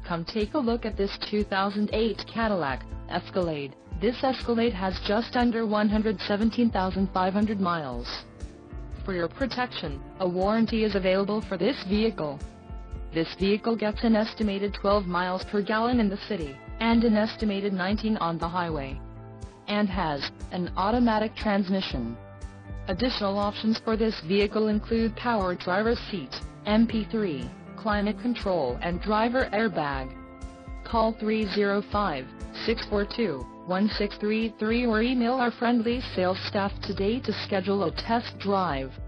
Come take a look at this 2008 Cadillac Escalade. This Escalade has just under 117,500 miles. For your protection, a warranty is available for this vehicle. This vehicle gets an estimated 12 miles per gallon in the city, and an estimated 19 on the highway, and has an automatic transmission. Additional options for this vehicle include power driver's seat, MP3, climate control and driver airbag. Call 305-642-1633 or email our friendly sales staff today to schedule a test drive.